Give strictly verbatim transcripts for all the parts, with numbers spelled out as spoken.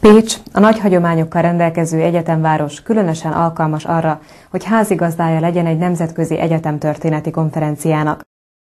Pécs, a nagy hagyományokkal rendelkező egyetemváros különösen alkalmas arra, hogy házigazdája legyen egy nemzetközi egyetemtörténeti konferenciának.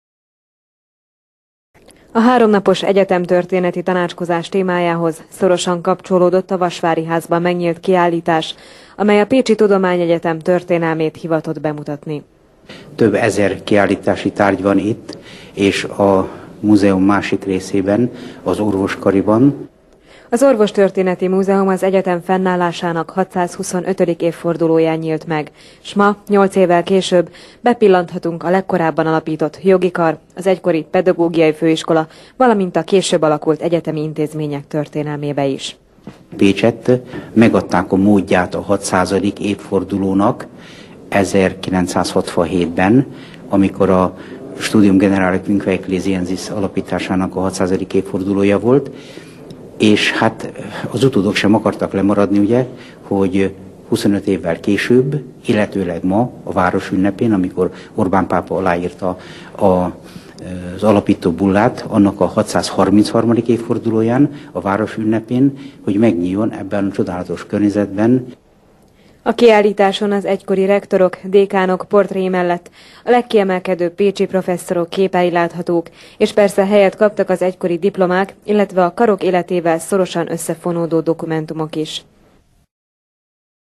A háromnapos egyetemtörténeti tanácskozás témájához szorosan kapcsolódott a Vasvári Házban megnyílt kiállítás, amely a Pécsi Tudományegyetem történelmét hivatott bemutatni. Több ezer kiállítási tárgy van itt, és a múzeum másik részében, az orvoskariban. Az Orvostörténeti Múzeum az egyetem fennállásának hatszázhuszonötödik évfordulóján nyílt meg, s ma, nyolc évvel később bepillanthatunk a legkorábban alapított jogi kar, az egykori pedagógiai főiskola, valamint a később alakult egyetemi intézmények történelmébe is. Pécset megadták a módját a hatszázadik évfordulónak ezerkilencszázhatvanhétben, amikor a Studium Generale Quinque Ecclesiensis alapításának a hatszázadik évfordulója volt, és hát az utódok sem akartak lemaradni, ugye, hogy huszonöt évvel később, illetőleg ma a város ünnepén, amikor Orbán pápa aláírta a, az alapító bullát, annak a hatszázharmincharmadik évfordulóján, a város ünnepén, hogy megnyíljon ebben a csodálatos környezetben. A kiállításon az egykori rektorok, dékánok portréi mellett a legkiemelkedőbb pécsi professzorok képei láthatók, és persze helyet kaptak az egykori diplomák, illetve a karok életével szorosan összefonódó dokumentumok is.